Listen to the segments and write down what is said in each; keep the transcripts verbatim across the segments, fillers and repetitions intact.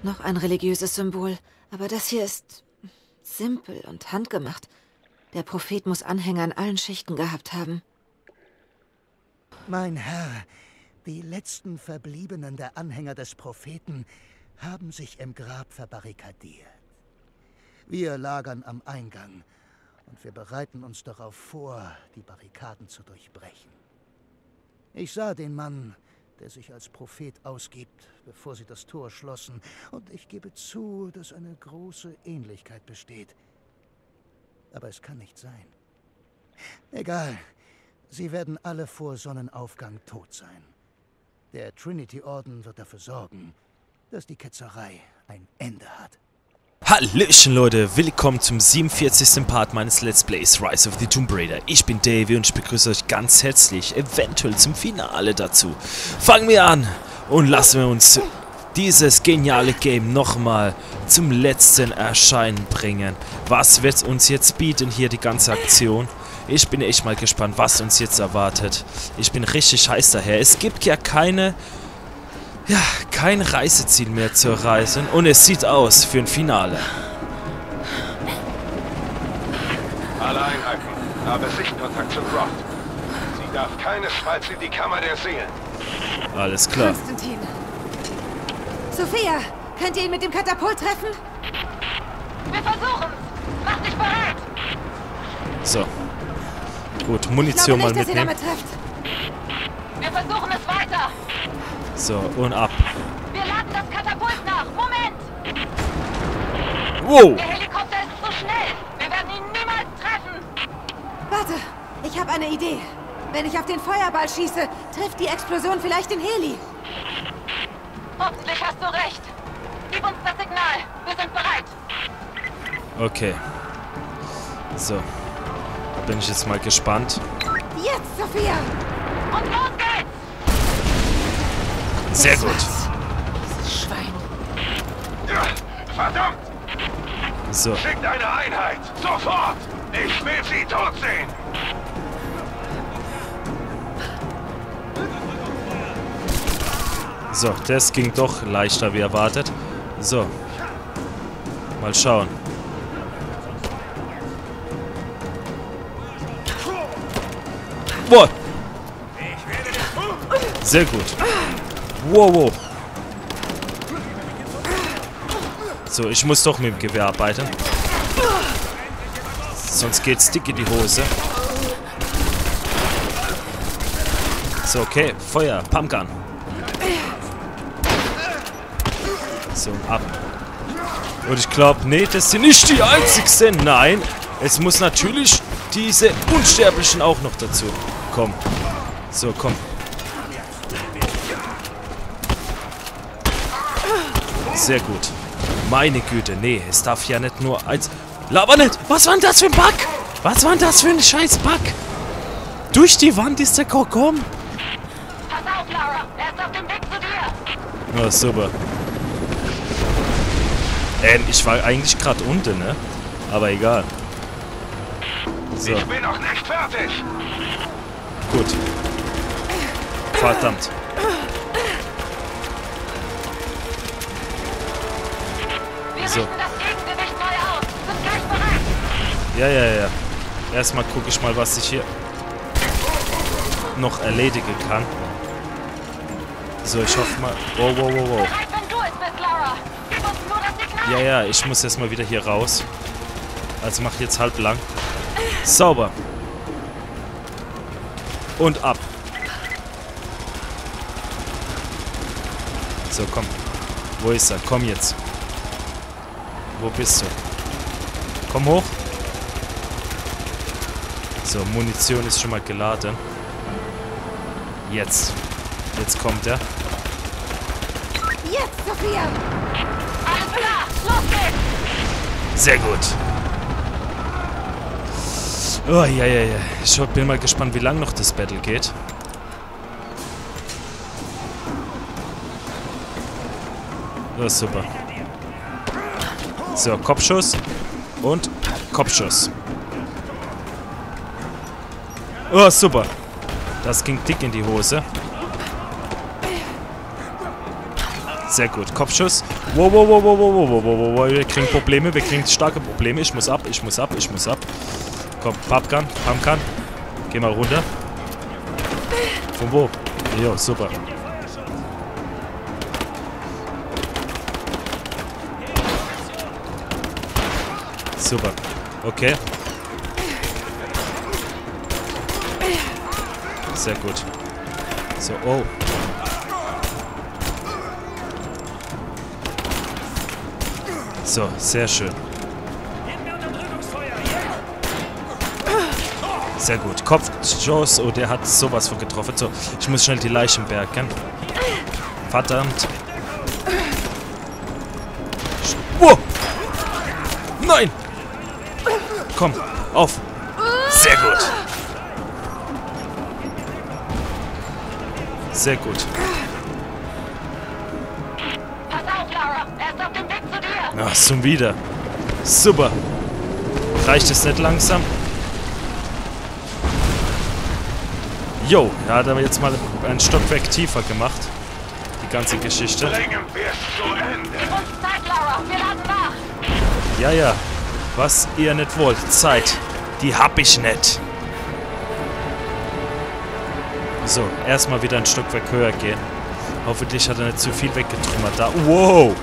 Noch ein religiöses Symbol. Aber das hier ist simpel und handgemacht. Der Prophet muss Anhänger in allen Schichten gehabt haben. Mein Herr, die letzten Verbliebenen der Anhänger des Propheten haben sich im Grab verbarrikadiert. Wir lagern am Eingang und wir bereiten uns darauf vor, die Barrikaden zu durchbrechen. Ich sah den Mann, der sich als Prophet ausgibt, bevor sie das Tor schlossen, und ich gebe zu, dass eine große Ähnlichkeit besteht. Aber es kann nicht sein. Egal, sie werden alle vor Sonnenaufgang tot sein. Der Trinity-Orden wird dafür sorgen, dass die Ketzerei ein Ende hat. Hallöchen Leute, willkommen zum siebenundvierzigsten Part meines Let's Plays Rise of the Tomb Raider. Ich bin Davey und ich begrüße euch ganz herzlich, eventuell zum Finale dazu. Fangen wir an und lassen wir uns dieses geniale Game nochmal zum letzten Erscheinen bringen. Was wird uns jetzt bieten hier, die ganze Aktion? Ich bin echt mal gespannt, was uns jetzt erwartet. Ich bin richtig heiß daher. Es gibt ja keine... Ja, kein Reiseziel mehr zu reisen und es sieht aus für ein Finale. Alle Einheiten, habe Sichtkontakt zu Croft. Sie darf keinesfalls in die Kammer der Seelen. Alles klar. Konstantin. Sophia, könnt ihr ihn mit dem Katapult treffen? Wir versuchen. Mach dich bereit. So. Gut, Ich Munition glaube mal nicht, dass ihr mitnehmen. damit trefft. Wir versuchen es weiter. So, und ab. Wir laden das Katapult nach. Moment. Wow! Der Helikopter ist zu schnell. Wir werden ihn niemals treffen. Warte, ich habe eine Idee. Wenn ich auf den Feuerball schieße, trifft die Explosion vielleicht den Heli. Hoffentlich hast du recht. Gib uns das Signal. Wir sind bereit. Okay. So. Da bin ich jetzt mal gespannt. Jetzt, Sophia! Und los geht's. Sehr gut. Dieses Schwein. Ja, verdammt! So. Schickt eine Einheit! Sofort! Ich will sie tot sehen! So, das ging doch leichter wie erwartet. So. Mal schauen. Boah! Sehr gut. Wow, wow. So, ich muss doch mit dem Gewehr arbeiten. Sonst geht's dick in die Hose. So, okay. Feuer. Pumpgun. So, ab. Und ich glaube, nee, das sind nicht die einzigsten. Nein, es muss natürlich diese Unsterblichen auch noch dazu kommen. So, komm. Sehr gut. Meine Güte, nee, es darf ja nicht nur als... Laber nicht! Was war denn das für ein Bug? Was war denn das für ein scheiß Bug? Durch die Wand ist der gekommen. Pass auf, Lara. Er ist auf dem Weg zu dir. Ja, super. Ähm, ich war eigentlich gerade unten, ne? Aber egal. So, Ich bin noch nicht fertig! gut. Verdammt. Wir So. richten das Gegengewicht neu aus. Sind gleich bereit. Ja, ja, ja. Erstmal gucke ich mal, was ich hier noch erledigen kann. So, ich hoffe mal... Wow, wow, wow, wow. Bereit, wenn du es bist, Lara. Gib uns nur das Signal. Ja, ja, ich muss erstmal wieder hier raus. Also mach jetzt halb lang. Sauber. Und ab. So, komm. Wo ist er? Komm jetzt. Wo bist du? Komm hoch. So, Munition ist schon mal geladen. Jetzt. Jetzt kommt er. Jetzt, Sophia! Alles klar. Los geht's. Sehr gut. Oh, ja, ja, ja. Ich bin mal gespannt, wie lang noch das Battle geht. Oh, super. So, Kopfschuss. Und Kopfschuss. Oh, super. Das ging dick in die Hose. Sehr gut. Kopfschuss. Wow, wow, wow, wow, wow, wow, wow, wow. Wir kriegen Probleme. Wir kriegen starke Probleme. Ich muss ab, ich muss ab, ich muss ab. Komm, Pumpgun, Pumpgun. Geh mal runter. Von wo? Jo, super. Super. Okay. Sehr gut. So, oh. So, sehr schön. Sehr gut. Kopfschuss. Oh, der hat sowas von getroffen. So, ich muss schnell die Leichen bergen. Verdammt. Oh! Nein! Komm, auf. Sehr gut. Sehr gut. Pass auf, Lara. Er ist auf dem Weg zu dir. Ach, schon wieder. Super. Reicht es nicht langsam? Jo, er hat aber jetzt mal ein Stockwerk tiefer gemacht. Die ganze Geschichte. Bringen wir es zu Ende. Gib uns Zeit, Lara. Wir laden nach. Ja, ja. Was ihr nicht wollt. Zeit. Die hab ich nicht. So, erstmal wieder ein Stockwerk höher gehen. Hoffentlich hat er nicht zu viel weggetrümmert da. Wow!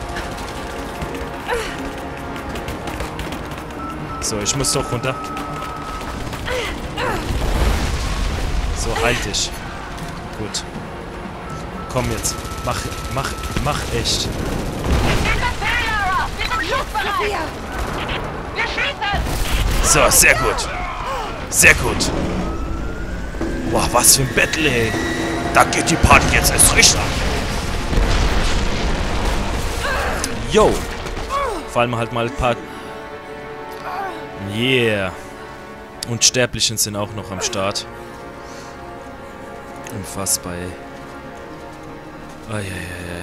So, ich muss doch runter. So, halt dich. Gut. Komm jetzt. Mach, mach, mach echt. Wir sind fair, Lara. Wir sind schussbereit. Wir schießen. So, sehr gut. Sehr gut. Boah, was für ein Battle, ey. Da geht die Party jetzt erst richtig ab. Yo. Vor allem halt mal ein paar... Yeah. Unsterblichen sind auch noch am Start. Unfassbar, ey. Oh, ja, ja, ja.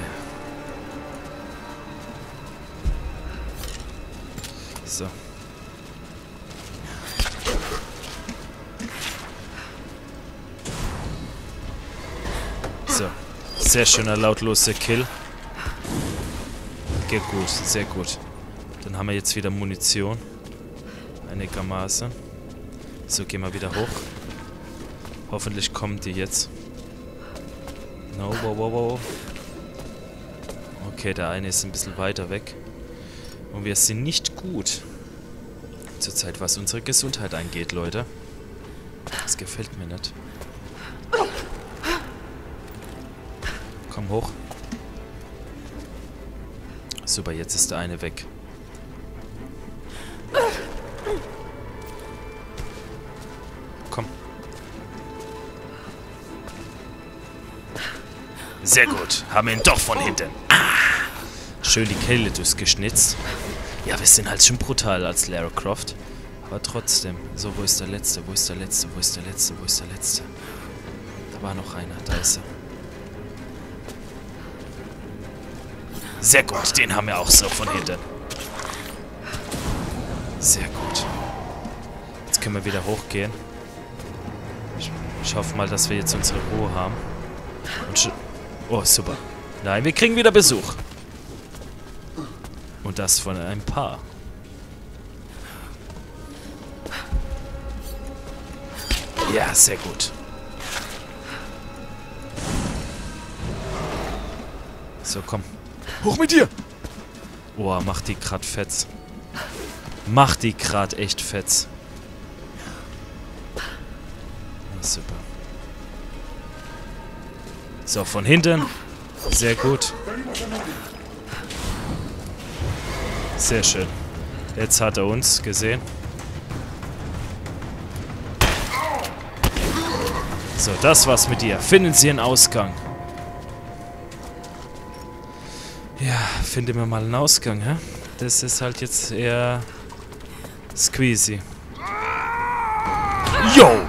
So. So. Sehr schöner, lautloser Kill. Geht gut, sehr gut. Dann haben wir jetzt wieder Munition. Einigermaßen. So, gehen wir wieder hoch. Hoffentlich kommen die jetzt. No, wow, wow, wow. Okay, der eine ist ein bisschen weiter weg. Und wir sind nicht gut. Zurzeit, was unsere Gesundheit angeht, Leute. Das gefällt mir nicht. Komm hoch. Super, jetzt ist der eine weg. Komm. Sehr gut. Haben wir ihn doch von hinten. Ah. Schön die Kehle durchgeschnitzt. Ja, wir sind halt schon brutal als Lara Croft. Aber trotzdem. So, wo ist der Letzte? Wo ist der Letzte? Wo ist der Letzte? Wo ist der Letzte? Da war noch einer. Da ist er. Sehr gut. Den haben wir auch so von hinten. Sehr gut. Jetzt können wir wieder hochgehen. Ich, ich hoffe mal, dass wir jetzt unsere Ruhe haben. Und oh, super. Nein, wir kriegen wieder Besuch. Und das von einem Paar. Ja, sehr gut. So, komm. Hoch mit dir! Oh, macht die grad fetz. Macht die grad echt fetz. Ja, super. So, von hinten. Sehr gut. Sehr schön. Jetzt hat er uns gesehen. So, das war's mit dir. Finden Sie einen Ausgang. Ja, finden wir mal einen Ausgang, hä? Das ist halt jetzt eher squeezy. Yo!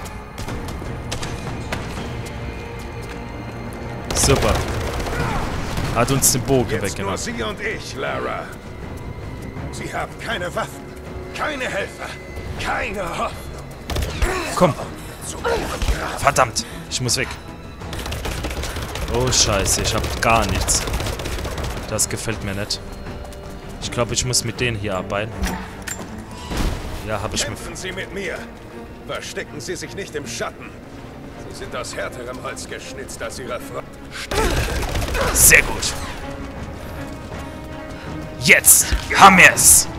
Super. Hat uns den Bogen Jetzt weggenommen. nur Sie und ich, Lara. Sie haben keine Waffen, keine Helfer, keine Hoffnung. Komm. Verdammt. Ich muss weg. Oh, scheiße. Ich hab gar nichts. Das gefällt mir nicht. Ich glaube, ich muss mit denen hier arbeiten. Ja, habe ich mir... Kämpfen Sie mit mir. Verstecken Sie sich nicht im Schatten. Sie sind aus härterem Holz geschnitzt als Ihre Frau. Sehr gut. Jetzt haben wir es.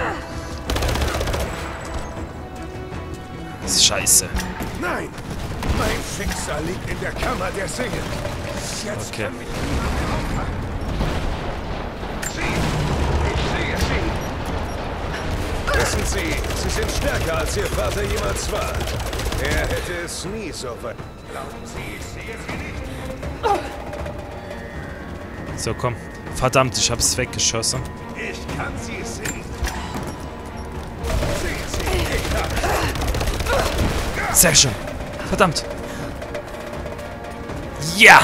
Scheiße. Nein! Mein Schicksal liegt in der Kammer der Seele. Jetzt Okay. kann mich niemand aufhalten. Sie! Ich sehe Sie! Wissen Sie, Sie sind stärker, als Ihr Vater jemals war. Er hätte es nie so weit... Glauben Sie, ich sehe Sie nicht? So, komm. Verdammt, ich hab's weggeschossen. Ich kann Sie sehen. Sehen Sie, ich hab... Sehr schön. Verdammt. Ja!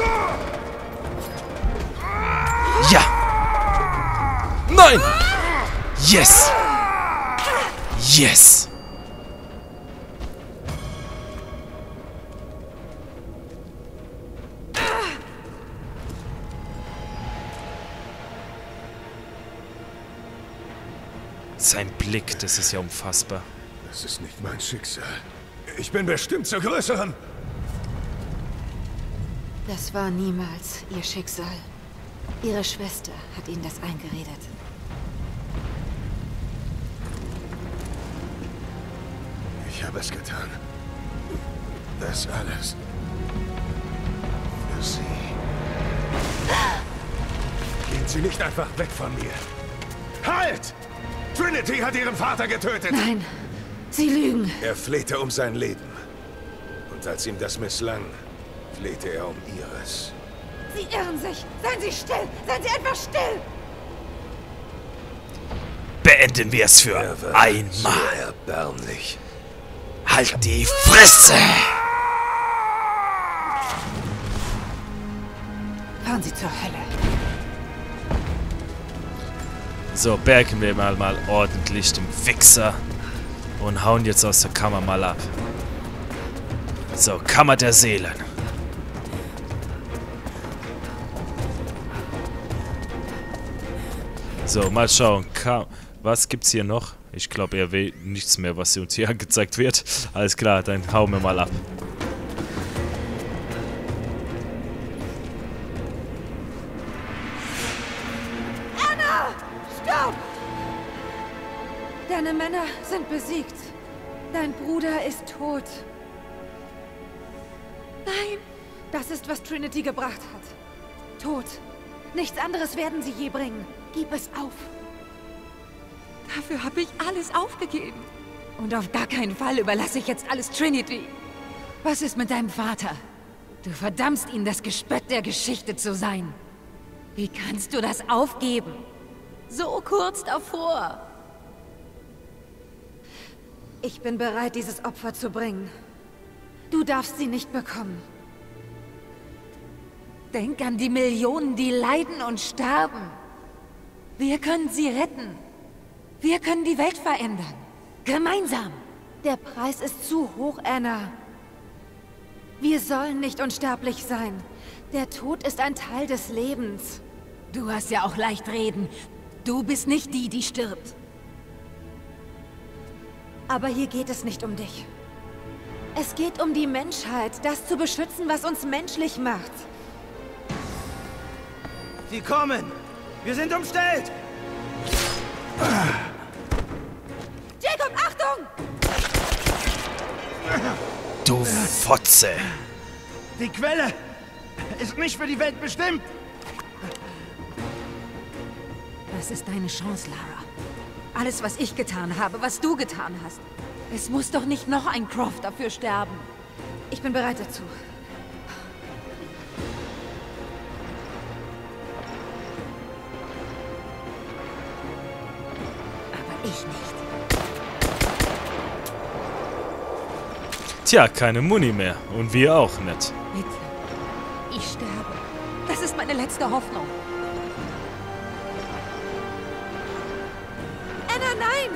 Ja! Nein! Yes! Yes! Sein Blick, das ist ja unfassbar. Das ist nicht mein Schicksal. Ich bin bestimmt zur Größeren. Das war niemals ihr Schicksal. Ihre Schwester hat ihnen das eingeredet. Ich habe es getan. Das alles. Für Sie. Gehen Sie nicht einfach weg von mir. Halt! Trinity hat Ihren Vater getötet! Nein, Sie lügen. Er flehte um sein Leben. Und als ihm das misslang, flehte er um ihres. Sie irren sich. Seien Sie still. Seien Sie einfach still. Beenden wir es für Er war einmal. so erbärmlich. Halt die Fresse! Fahren Sie zur Hölle. So, bergen wir mal, mal ordentlich den Wichser und hauen jetzt aus der Kammer mal ab. So, Kammer der Seelen. So, mal schauen. Ka was gibt's hier noch? Ich glaube, er will nichts mehr, was uns hier angezeigt wird. Alles klar, dann hauen wir mal ab. Stopp! Deine Männer sind besiegt. Dein Bruder ist tot. Nein! Das ist, was Trinity gebracht hat. Tod. Nichts anderes werden sie je bringen. Gib es auf. Dafür habe ich alles aufgegeben. Und auf gar keinen Fall überlasse ich jetzt alles Trinity. Was ist mit deinem Vater? Du verdammst ihn, das Gespött der Geschichte zu sein. Wie kannst du das aufgeben? So kurz davor. Ich bin bereit, dieses Opfer zu bringen. Du darfst sie nicht bekommen. Denk an die Millionen, die leiden und sterben. Wir können sie retten. Wir können die Welt verändern. Gemeinsam. Der Preis ist zu hoch, Anna. Wir sollen nicht unsterblich sein. Der Tod ist ein Teil des Lebens. Du hast ja auch leicht reden. Du bist nicht die, die stirbt. Aber hier geht es nicht um dich. Es geht um die Menschheit, das zu beschützen, was uns menschlich macht. Sie kommen! Wir sind umstellt! Jacob, Achtung! Du Fotze! Die Quelle ist nicht für die Welt bestimmt! Das ist deine Chance, Lara. Alles, was ich getan habe, was du getan hast. Es muss doch nicht noch ein Croft dafür sterben. Ich bin bereit dazu. Aber ich nicht. Tja, keine Muni mehr. Und wir auch nicht. Bitte. Ich sterbe. Das ist meine letzte Hoffnung. Anna, nein!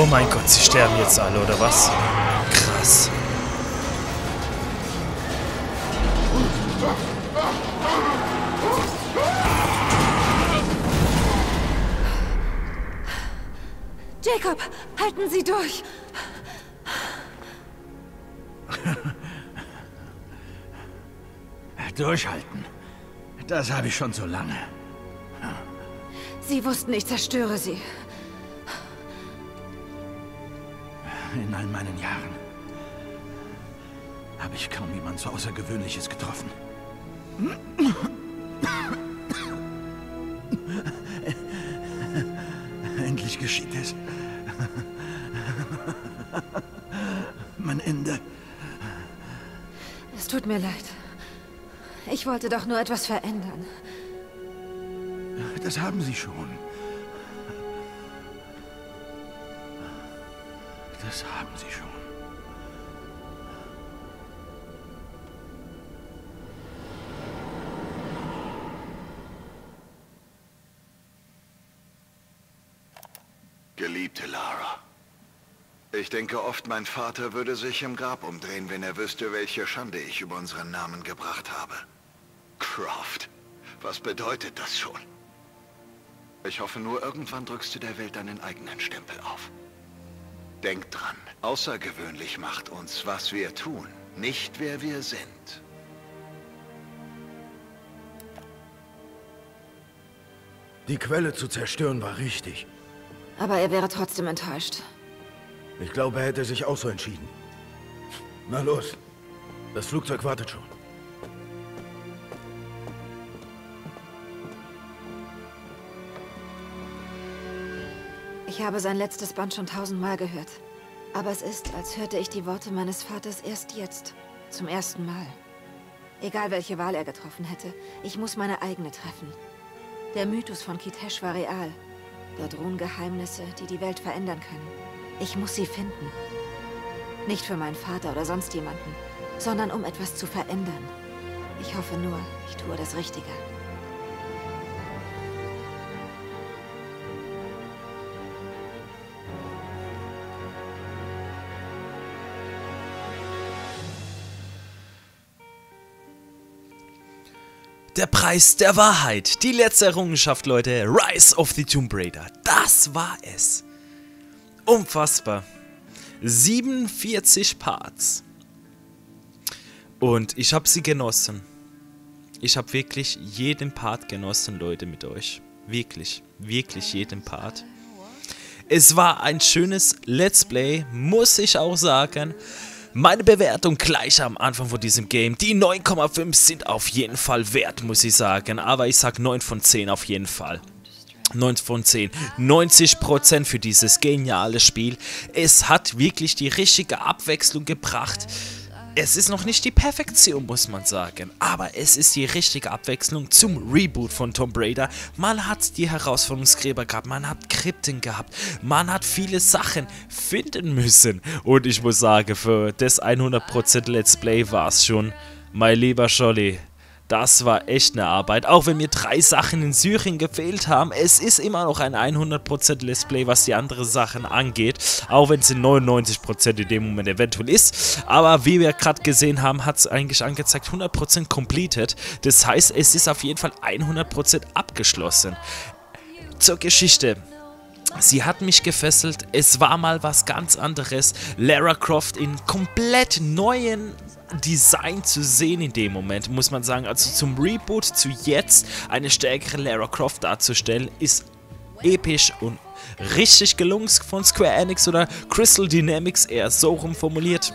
mein Gott, sie sterben jetzt alle, oder was? Krass. Jacob, halten Sie durch! Durchhalten. Das habe ich schon so lange. Sie wussten, ich zerstöre Sie. In all meinen Jahren habe ich kaum jemand so Außergewöhnliches getroffen. Endlich geschieht es. Mein Ende. Es tut mir leid. Ich wollte doch nur etwas verändern. Das haben Sie schon. Das haben Sie schon. Geliebte Lara, ich denke oft, mein Vater würde sich im Grab umdrehen, wenn er wüsste, welche Schande ich über unseren Namen gebracht habe. Croft, was bedeutet das schon? Ich hoffe nur, irgendwann drückst du der Welt deinen eigenen Stempel auf. Denk dran, außergewöhnlich macht uns, was wir tun, nicht wer wir sind. Die Quelle zu zerstören war richtig. Aber er wäre trotzdem enttäuscht. Ich glaube, er hätte sich auch so entschieden. Na los, das Flugzeug wartet schon. Ich habe sein letztes Band schon tausendmal gehört. Aber es ist, als hörte ich die Worte meines Vaters erst jetzt. Zum ersten Mal. Egal welche Wahl er getroffen hätte, ich muss meine eigene treffen. Der Mythos von Kitesh war real. Dort ruhen Geheimnisse, die die Welt verändern können. Ich muss sie finden. Nicht für meinen Vater oder sonst jemanden, sondern um etwas zu verändern. Ich hoffe nur, ich tue das Richtige. Der Preis der Wahrheit. Die letzte Errungenschaft, Leute. Rise of the Tomb Raider. Das war es. Unfassbar. siebenundvierzig Parts. Und ich habe sie genossen. Ich habe wirklich jeden Part genossen, Leute, mit euch. Wirklich, wirklich jeden Part. Es war ein schönes Let's Play, muss ich auch sagen. Meine Bewertung gleich am Anfang von diesem Game. Die neun Komma fünf sind auf jeden Fall wert, muss ich sagen. Aber ich sag neun von zehn auf jeden Fall. neun von zehn. neunzig Prozent für dieses geniale Spiel. Es hat wirklich die richtige Abwechslung gebracht. Es ist noch nicht die Perfektion, muss man sagen, aber es ist die richtige Abwechslung zum Reboot von Tomb Raider. Man hat die Herausforderungsgräber gehabt, man hat Krypten gehabt, man hat viele Sachen finden müssen. Und ich muss sagen, für das hundert Prozent Let's Play war es schon, mein lieber Scholli. Das war echt eine Arbeit, auch wenn mir drei Sachen in Syrien gefehlt haben. Es ist immer noch ein hundert Prozent Let's Play, was die anderen Sachen angeht. Auch wenn es in neunundneunzig Prozent in dem Moment eventuell ist. Aber wie wir gerade gesehen haben, hat es eigentlich angezeigt hundert Prozent completed. Das heißt, es ist auf jeden Fall hundert Prozent abgeschlossen. Zur Geschichte. Sie hat mich gefesselt. Es war mal was ganz anderes. Lara Croft in komplett neuen Design zu sehen in dem Moment, muss man sagen. Also zum Reboot zu jetzt eine stärkere Lara Croft darzustellen, ist episch und richtig gelungen von Square Enix oder Crystal Dynamics, eher so rum formuliert.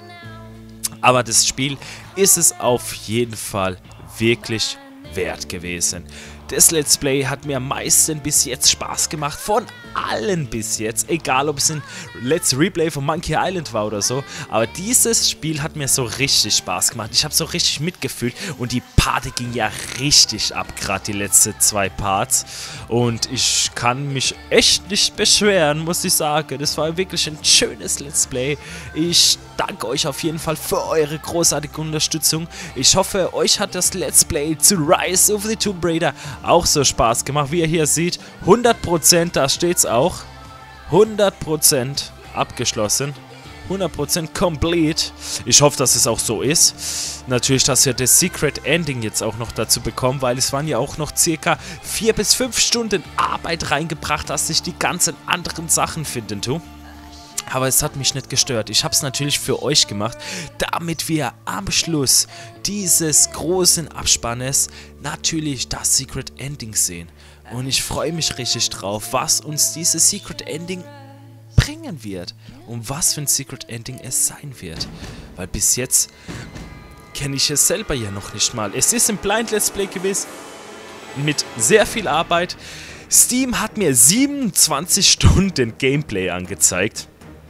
Aber das Spiel ist es auf jeden Fall wirklich wert gewesen. Das Let's Play hat mir am meisten bis jetzt Spaß gemacht, von allen bis jetzt, egal ob es ein Let's Replay von Monkey Island war oder so, aber dieses Spiel hat mir so richtig Spaß gemacht, ich habe so richtig mitgefühlt und die Party ging ja richtig ab, gerade die letzten zwei Parts und ich kann mich echt nicht beschweren, muss ich sagen, das war wirklich ein schönes Let's Play. Ich danke euch auf jeden Fall für eure großartige Unterstützung, ich hoffe, euch hat das Let's Play zu Rise of the Tomb Raider auch so Spaß gemacht, wie ihr hier seht, hundert Prozent, da steht's auch, hundert Prozent abgeschlossen. hundert Prozent complete. Ich hoffe, dass es auch so ist. Natürlich, dass wir das Secret Ending jetzt auch noch dazu bekommen, weil es waren ja auch noch circa vier bis fünf Stunden Arbeit reingebracht, dass ich die ganzen anderen Sachen finden tue. Aber es hat mich nicht gestört. Ich habe es natürlich für euch gemacht, damit wir am Schluss dieses großen Abspannes natürlich das Secret Ending sehen. Und ich freue mich richtig drauf, was uns dieses Secret Ending bringen wird. Und was für ein Secret Ending es sein wird. Weil bis jetzt kenne ich es selber ja noch nicht mal. Es ist ein Blind Let's Play gewesen mit sehr viel Arbeit. Steam hat mir siebenundzwanzig Stunden Gameplay angezeigt.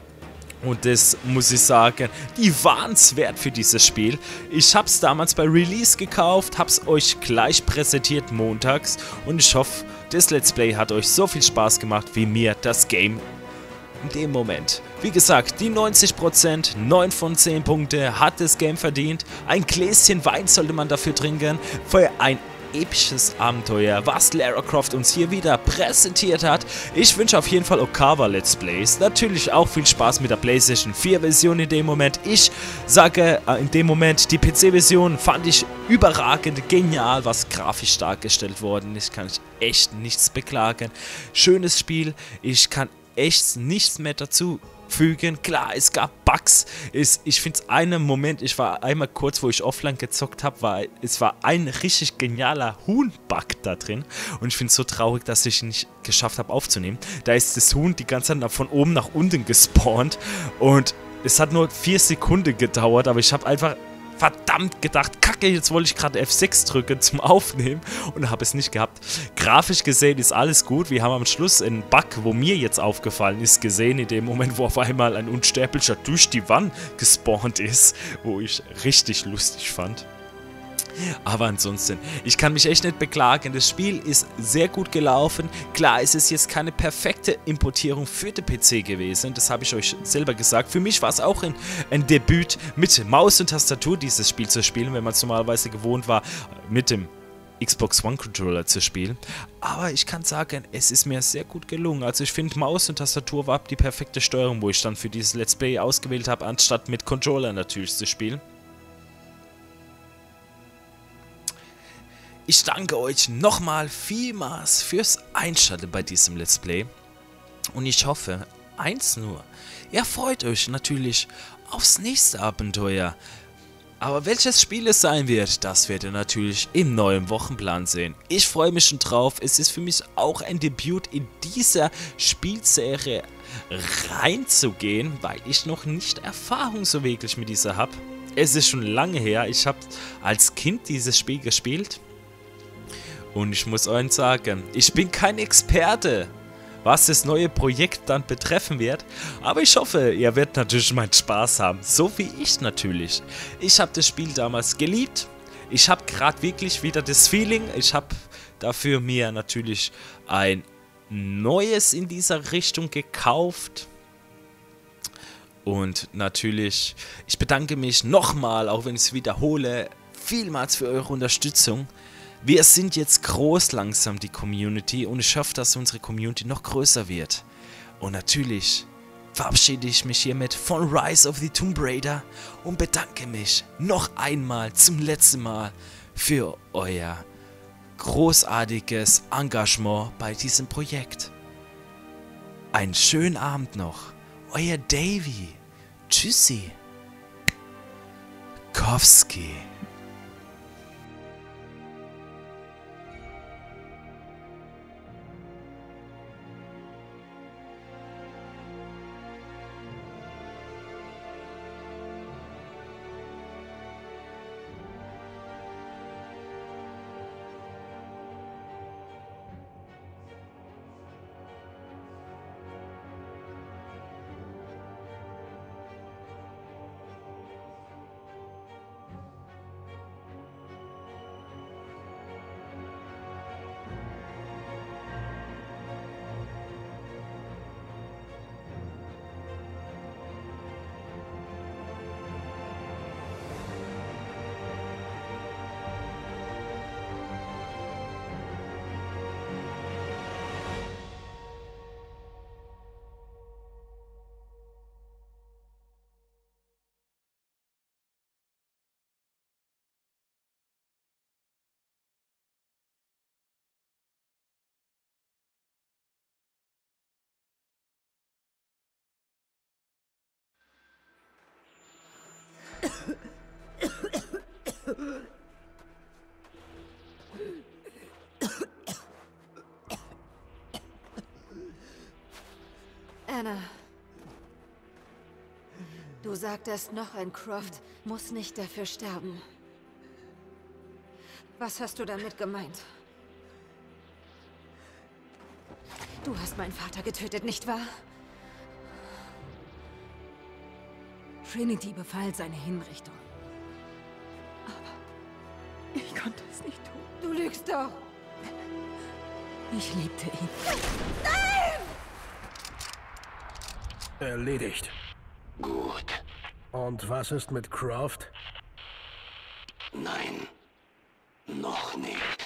Und das muss ich sagen, die waren es wert für dieses Spiel. Ich habe es damals bei Release gekauft, habe es euch gleich präsentiert montags. Und ich hoffe, das Let's Play hat euch so viel Spaß gemacht wie mir das Game in dem Moment. Wie gesagt, die neunzig Prozent, neun von zehn Punkte hat das Game verdient. Ein Gläschen Wein sollte man dafür trinken. Für ein episches Abenteuer, was Lara Croft uns hier wieder präsentiert hat. Ich wünsche auf jeden Fall Okava Let's Plays. Natürlich auch viel Spaß mit der PlayStation vier Version in dem Moment. Ich sage äh, in dem Moment, die P C-Version fand ich überragend, genial, was grafisch dargestellt worden ist. Kann ich echt nichts beklagen. Schönes Spiel. Ich kann echt nichts mehr dazu fügen. Klar, es gab Bugs. Es, ich finde es einen Moment, ich war einmal kurz, wo ich offline gezockt habe, war es war ein richtig genialer Huhn-Bug da drin. Und ich finde es so traurig, dass ich ihn nicht geschafft habe aufzunehmen. Da ist das Huhn die ganze Zeit von oben nach unten gespawnt. Und es hat nur vier Sekunden gedauert, aber ich habe einfach verdammt gedacht, kacke, jetzt wollte ich gerade F sechs drücken zum Aufnehmen und habe es nicht gehabt. Grafisch gesehen ist alles gut. Wir haben am Schluss einen Bug, wo mir jetzt aufgefallen ist, gesehen, in dem Moment, wo auf einmal ein Unsterblicher durch die Wand gespawnt ist, wo ich richtig lustig fand. Aber ansonsten, ich kann mich echt nicht beklagen. Das Spiel ist sehr gut gelaufen. Klar, es ist jetzt keine perfekte Importierung für den P C gewesen. Das habe ich euch selber gesagt. Für mich war es auch ein, ein Debüt, mit Maus und Tastatur dieses Spiel zu spielen, wenn man es normalerweise gewohnt war, mit dem Xbox One Controller zu spielen. Aber ich kann sagen, es ist mir sehr gut gelungen. Also ich finde, Maus und Tastatur war die perfekte Steuerung, wo ich dann für dieses Let's Play ausgewählt habe, anstatt mit Controller natürlich zu spielen. Ich danke euch nochmal vielmals fürs Einschalten bei diesem Let's Play. Und ich hoffe, eins nur, ihr freut euch natürlich aufs nächste Abenteuer. Aber welches Spiel es sein wird, das werdet ihr natürlich im neuen Wochenplan sehen. Ich freue mich schon drauf. Es ist für mich auch ein Debüt in dieser Spielserie reinzugehen, weil ich noch nicht Erfahrung so wirklich mit dieser habe. Es ist schon lange her. Ich habe als Kind dieses Spiel gespielt. Und ich muss euch sagen, ich bin kein Experte, was das neue Projekt dann betreffen wird. Aber ich hoffe, ihr werdet natürlich meinen Spaß haben. So wie ich natürlich. Ich habe das Spiel damals geliebt. Ich habe gerade wirklich wieder das Feeling. Ich habe dafür mir natürlich ein neues in dieser Richtung gekauft. Und natürlich, ich bedanke mich nochmal, auch wenn ich es wiederhole, vielmals für eure Unterstützung. Wir sind jetzt groß langsam, die Community, und ich hoffe, dass unsere Community noch größer wird. Und natürlich verabschiede ich mich hiermit von Rise of the Tomb Raider und bedanke mich noch einmal zum letzten Mal für euer großartiges Engagement bei diesem Projekt. Einen schönen Abend noch. Euer Davy. Tschüssi. Kowski. Anna. Du sagtest, noch ein Croft muss nicht dafür sterben. Was hast du damit gemeint? Du hast meinen Vater getötet, nicht wahr? Trinity befahl seine Hinrichtung. Aber ich konnte es nicht tun. Du lügst doch! Ich liebte ihn. Nein! Erledigt. Gut. Und was ist mit Croft? Nein. Noch nicht.